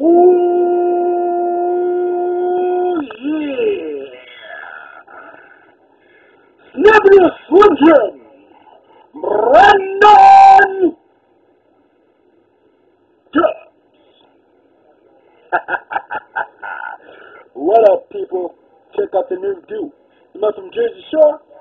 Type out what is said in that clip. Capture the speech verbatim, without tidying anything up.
Ooh, yeah. W Swinton, Brandon Dubs. What up, people? Check out the new Duke. You know from Jersey Shore?